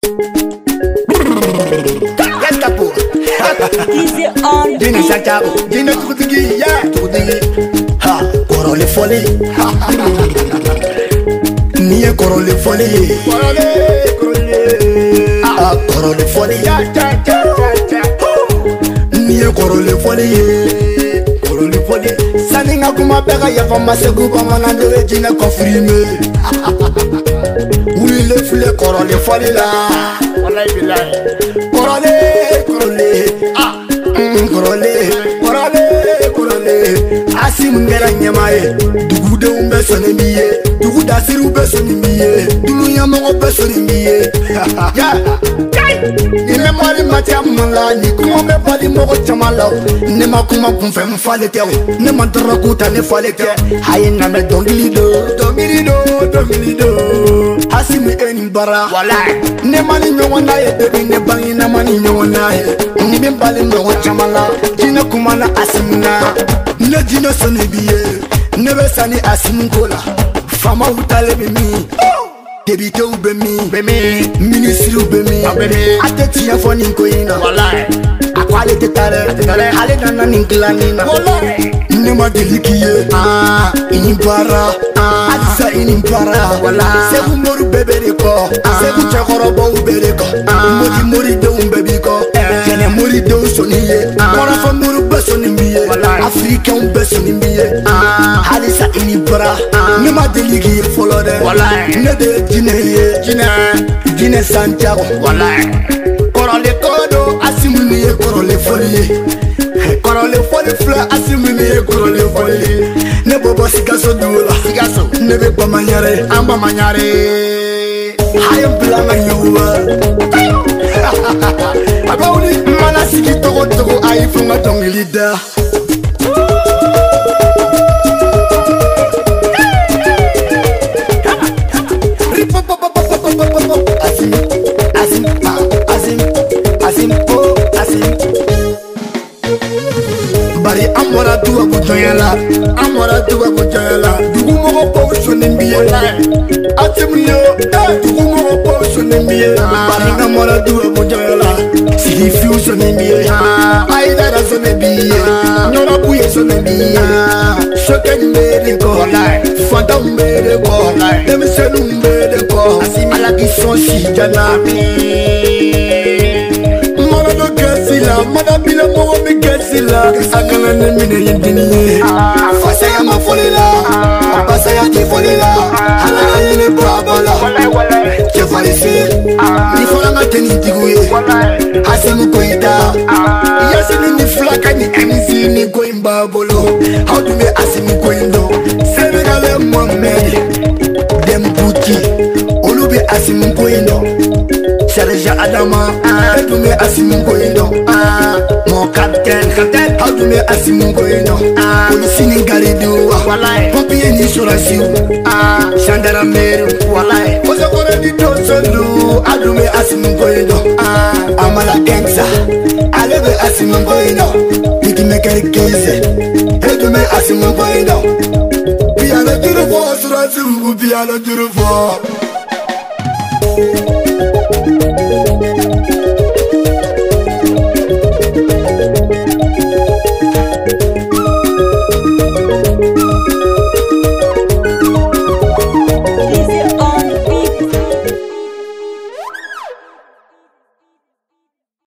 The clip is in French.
Yastapo. Easy on Dina Santiago. Dina Tukutigi. Yeah, Tukutigi. Ha, Korole Folie. Niye Korole Folie. Korole. Ah, Korole Folie. Ya, ya, ya, ya. Niye Korole Folie. Korole Folie. Saninga kuma bega ya fama segu bamana ndewe jina kofrime. Uli le fule Korole Folie la. Wallahi billahi. Korole, Korole. Ah, Korole, Korole, Korole. Asim ngera nyamaye. Dugu de umbe sonemiye. Dugu da siru be sonemiye. Dulu yamago be sonemiye. Ya. Ni me mari matia mala ni kuma me bali mogo chamala. Ne ma kuma kunfe mfale te. Ne ma drakuta ne fale te. Haye na me dongilido, dongilido, dongilido. Asim eni bara. Wallahi. Ne mani nyona ye baby ne bangi na mani nyona ye. Ni me bali mogo chamala. Jina kuma na asimna. Ne jina sonebiye. Ne be sani asim kola. Fama utale be mi. Debite ube mi, ministry ube mi. Ateti ya foni nkoina. Wallahi. Akwale tetare, ale nana ninkila nina. Wallahi. Nema delikiye. Ah, inimbara. Ah, adisa inimbara. Wallahi. Sebu moru bebere ko. Sebu chakorobo ubere ko. Mori de umbebi ko. Kene mori de usoniye. Kora fa moru besoni miye. Afrika besoni miye. Adisa inimbara. Nema delikiye folode. Wallahi. Ne de Jine Santiago. Wallahi. Korole kodo asimuni korole folie. Korole folie fleur asimuni korole folie. Ne bobo sigaso dula. Sigaso. Ne be bamanyare. Amba manyare. Hayam blanga yuwa. Abawuli mana sigi togo togo aifunga tongilida. Bari amora tuwa kujoyala, amora tuwa kujoyala. Dugu mogo po sonimbiye, atimuyo. Dugu mogo po sonimbiye, bari amora tuwa kujoyala. Sigi fiu sonimbiye, aidara sonimbiye, nyora buye sonimbiye. Shoke mbede ko, fanta mbede ko, demisenu mbede ko. Alaki sonsi janami. Mada bila mogo mi gesila. Akala ne mine yendini. Fasaya ma folila, fasaya ti folila. Ala yene babala. Kefarisi, ni folanga teni tiguye. Hasimu koida. Yasini ni flaka ni MC ni koimba bolo. How do me asimu koindo? Senegale Mohamed, dem Gucci. Olube asimu koindo. Serja Adama, Adume Asimungo ino. Mon capitaine, Adume Asimungo ino. Polisini Galidu, Pompier ni Surasiu, Sandara Meru, Osakore di Tosolu, Adume Asimungo ino. Amala Kensa, Alebe Asimungo ino. Piki Mekari Keze, Adume Asimungo ino. Piano Durufo, Surasiu, Piano Durufo.